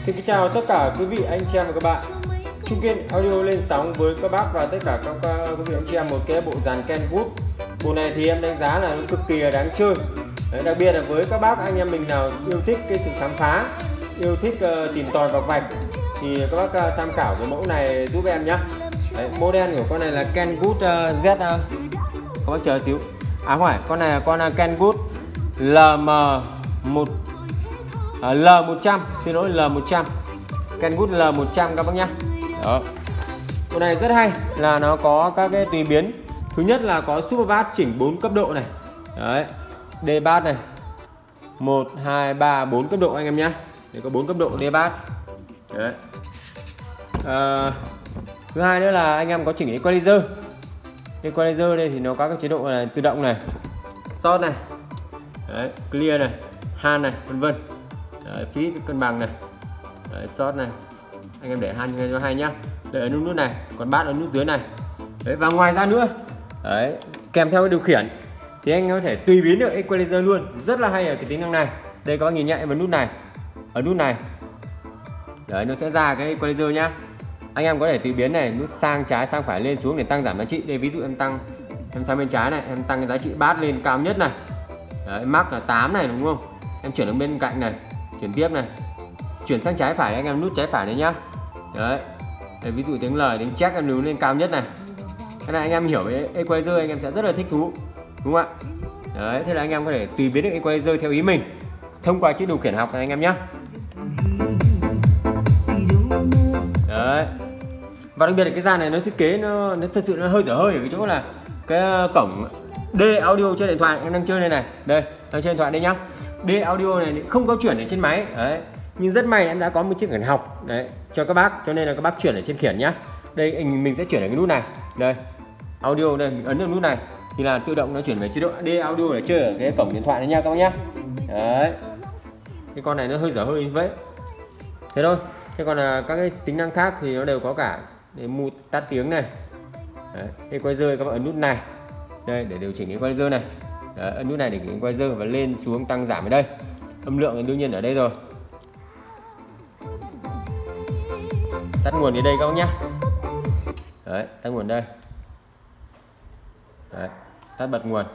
Xin kính chào tất cả quý vị anh chị em và các bạn. Trung Kiên Audio lên sóng với các bác và tất cả các quý vị anh chị em một cái bộ dàn Kenwood. Bộ này thì em đánh giá là nó cực kỳ là đáng chơi. Đấy, đặc biệt là với các bác anh em mình nào yêu thích cái sự khám phá, yêu thích tìm tòi vào vạch thì các bác tham khảo cái mẫu này giúp em nhé. Model của con này là Kenwood Z. Các bác chờ xíu. À không phải, con này là con Kenwood L100, xin lỗi, L100. Kenwood L100 các bác nhá. Đó. Con này rất hay là nó có các cái tùy biến. Thứ nhất là có super bass chỉnh 4 cấp độ này. Đấy. D bass này. 1 2 3 4 cấp độ anh em nhá. Đây có 4 cấp độ D bass. Đấy. Thứ hai nữa là anh em có chỉnh equalizer. Equalizer đây thì nó có các chế độ là tự động này, short này. Đấy, clear này, han này, vân vân. Phí cân bằng này. Đấy, short này. Anh em để han cho hay nhá. Đây ở nút này, còn bass ở nút dưới này. Đấy, và ngoài ra nữa, đấy, kèm theo cái điều khiển thì anh có thể tùy biến được equalizer luôn, rất là hay ở cái tính năng này. Đây các bác nhìn nhạy vào nút này, ở nút này. Đấy, nó sẽ ra cái equalizer nhá. Anh em có thể tùy biến này, nút sang trái sang phải lên xuống để tăng giảm giá trị. Đây ví dụ em sang bên trái này, em tăng cái giá trị bass lên cao nhất này. Đấy, max là 8 này đúng không? Em chuyển đến bên cạnh này, chuyển tiếp này. Chuyển sang trái phải anh em nút trái phải đấy nhá. Đấy. Đây, ví dụ tiếng lời, tiếng check em nướng lên cao nhất này. Cái này anh em hiểu về equalizer anh em sẽ rất là thích thú. Đúng không ạ? Đấy, thế là anh em có thể tùy biến được equalizer theo ý mình thông qua chiếc điều khiển học này anh em nhé. Đấy. Và đặc biệt là cái dàn này nó thiết kế nó thật sự nó hơi dở hơi ở cái chỗ là cái cổng D audio trên điện thoại em đang chơi đây này. Đây, đang trên điện thoại đây nhá. D audio này không có chuyển ở trên máy. Đấy. Nhưng rất may em đã có một chiếc khiển học đấy cho các bác, cho nên là các bác chuyển ở trên khiển nhá. Đây mình sẽ chuyển ở cái nút này. Đây. Audio đây, mình ấn vào nút này thì là tự động nó chuyển về chế độ D audio để chơi ở cái cổng điện thoại này nha các bác nhá. Đấy. Cái con này nó hơi dở hơi như vậy. Thế thôi. Thế còn là các cái tính năng khác thì nó đều có cả. Để mute tắt tiếng này. Đấy. Equalizer các bạn ấn nút này. Đây để điều chỉnh equalizer này. Đấy, ấn nút này để chỉnh equalizer và lên xuống tăng giảm ở đây. Âm lượng thì đương nhiên ở đây rồi. Tắt nguồn đến đây các bác nhá. Đấy, tắt nguồn đây. Đấy, tắt bật nguồn.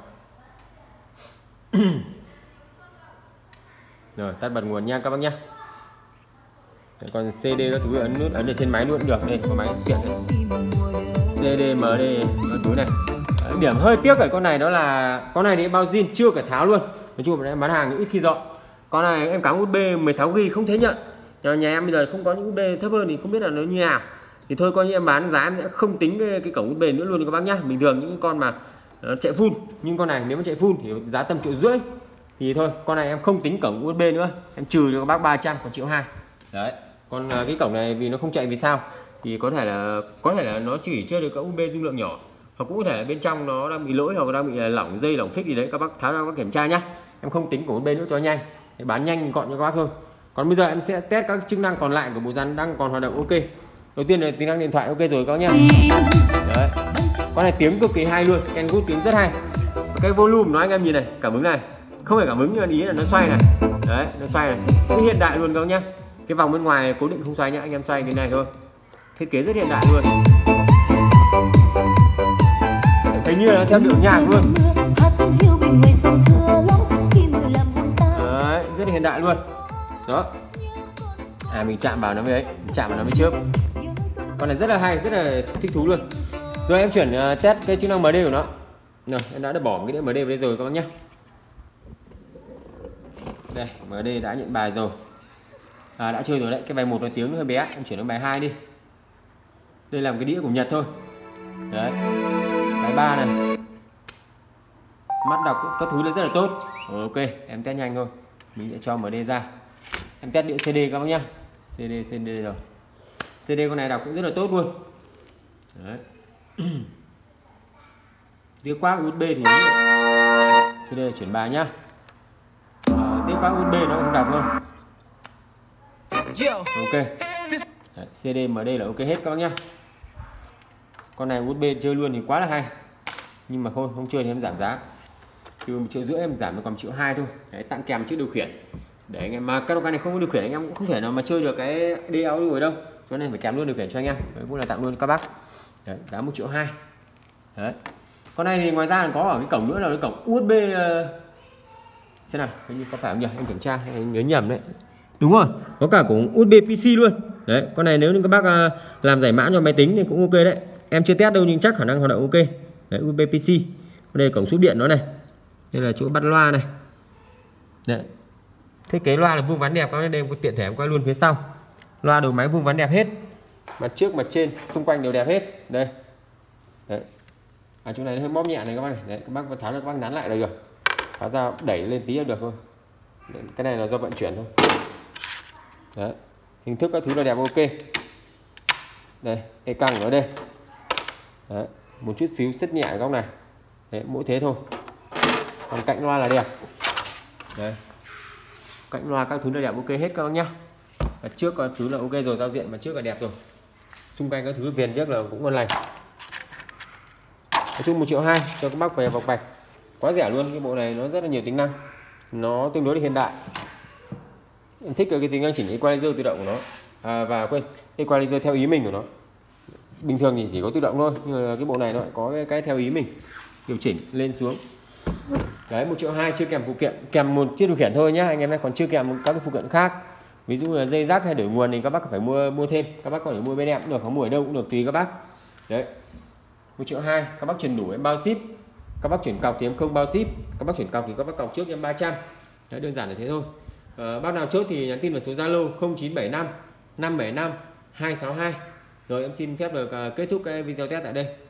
Rồi, tắt bật nguồn nha các bác nhá. Đấy, còn CD các thứ ấn nút ấn ở trên máy luôn được. Đây, có máy tiện đây. CD, MD các thứ này. Đấy, điểm hơi tiếc ở con này đó là con này thì bao zin chưa cả tháo luôn. Nói chung là em bán hàng ít khi dọn. Con này em cắm USB 16GB không thấy nhận. Nhà em bây giờ không có những USB thấp hơn thì không biết là nó như nào. Thì thôi coi như em bán giá em sẽ không tính cái cổng USB nữa luôn các bác nhá. Bình thường những con mà nó chạy full, nhưng con này nếu mà chạy full thì giá tầm 1,5 triệu. Thì thôi, con này em không tính cổng USB nữa, em trừ cho các bác 300 còn 1,2 triệu. Đấy. Còn cái cổng này vì nó không chạy vì sao? Thì có thể là nó chỉ chơi được các USB dung lượng nhỏ, hoặc cũng có thể là bên trong nó đang bị lỗi hoặc đang bị lỏng dây lỏng phích gì đấy, các bác tháo ra các bác kiểm tra nhá. Em không tính cổng USB nữa cho nhanh. Để bán nhanh gọn cho các bác thôi. Còn bây giờ em sẽ test các chức năng còn lại của bộ dàn đang còn hoạt động ok. Đầu tiên là tính năng điện thoại ok rồi các bác nhá. Đấy. Con này tiếng cực kỳ hay luôn, Kenwood tiếng rất hay. Cái volume nó anh em nhìn này, cảm ứng này. Không phải cảm ứng nhưng mà ý là nó xoay này. Đấy, nó xoay này. Rất hiện đại luôn các bác nhá. Cái vòng bên ngoài cố định không xoay nhá, anh em xoay cái này thôi. Thiết kế rất hiện đại luôn. Hình như là theo điệu nhạc luôn. Đấy, rất là hiện đại luôn. Đó. À mình chạm vào nó với ấy, chạm vào nó với trước. Con này rất là hay, rất là thích thú luôn. Rồi em chuyển test cái chức năng MD của nó. Rồi, em đã bỏ cái đĩa MD vào đây rồi các bác nhé. Đây, MD đã nhận bài rồi. Đã chơi rồi đấy, cái bài 1 là tiếng hơi bé, em chuyển đến bài 2 đi. Đây là một cái đĩa của Nhật thôi. Đấy. Bài 3 này. Mắt đọc các thứ là rất là tốt. Ok, em test nhanh thôi. Mình sẽ cho MD ra. Em test đĩa CD các bác nhá. CD rồi. CD con này đọc cũng rất là tốt luôn. Đấy. Tiếp quát USB thì CD chuyển bài nhá. Tiếp quát USB nó không đọc thôi. Ok. Đấy, CD MD là ok hết các bác nhá. Con này USB chơi luôn thì quá là hay. Nhưng mà không chơi thì em giảm giá. Từ 1,5 triệu em giảm nó còn 1,2 triệu thôi. Đấy, tặng kèm chiếc điều khiển. để anh em mà các con này không có điều khiển anh em cũng không thể nào mà chơi được cái đi audio ở đâu, cho nên phải kèm luôn điều khiển cho anh em. Đấy cũng là tặng luôn các bác. Đấy, giá 1.2 triệu. Đấy. Con này thì ngoài ra còn có ở cái cổng nữa là cái cổng USB xem nào, hình như có phải không nhỉ? Em kiểm tra, em nhớ nhầm đấy. Đúng rồi, có cả cổng USB PC luôn. Đấy, con này nếu như các bác làm giải mã cho máy tính thì cũng ok đấy. Em chưa test đâu nhưng chắc khả năng hoạt động ok. Đấy, USB PC. Đây là cổng súp điện nó này. Đây là chỗ bắt loa này. Đấy. Thiết kế loa là vuông vắn đẹp, các đây có tiện thể em quay luôn phía sau. Loa đầu máy vuông vắn đẹp hết. Mặt trước, mặt trên, xung quanh đều đẹp hết. Đây. Đấy. Chỗ này nó hơi móp nhẹ này các bác này. Đấy, các bác tháo ra các bác nắn lại là được. Tháo ra đẩy lên tí là được thôi. Đấy, cái này là do vận chuyển thôi. Đấy. Hình thức các thứ là đẹp ok. Đây, cái căng ở đây. Đấy, một chút xíu xích nhẹ ở góc này. Đấy, mỗi thế thôi. Còn cạnh loa là đẹp. Đấy. Cạnh loa các thứ là đẹp ok hết các bác nhá. Mặt trước các thứ là ok rồi, giao diện mặt trước là đẹp rồi. Xung quanh các thứ viền trước là cũng ngon lành. Nói chung 1.2 triệu cho các bác về bọc bạch. Quá rẻ luôn, cái bộ này nó rất là nhiều tính năng. Nó tương đối là hiện đại. Em thích cái tính năng chỉnh equalizer tự động của nó. Và quên, equalizer theo ý mình của nó. Bình thường thì chỉ có tự động thôi, nhưng mà cái bộ này nó lại có cái theo ý mình, điều chỉnh lên xuống. Đấy, 1.2 triệu chưa kèm phụ kiện, kèm một chiếc điều khiển thôi nhá anh em, còn chưa kèm các cái phụ kiện khác. Ví dụ là dây rắc hay đổi nguồn thì các bác phải mua thêm, các bác có thể mua bên em cũng được, có mua ở đâu cũng được, tùy các bác. Đấy, 1.2 triệu, các bác chuyển đủ em bao ship, các bác chuyển cọc thì em không bao ship, các bác chuyển cọc thì các bác cọc trước em 300. Đấy, đơn giản là thế thôi. Bác nào chốt thì nhắn tin vào số Zalo 0975 575 262. Rồi em xin phép được kết thúc cái video test tại đây.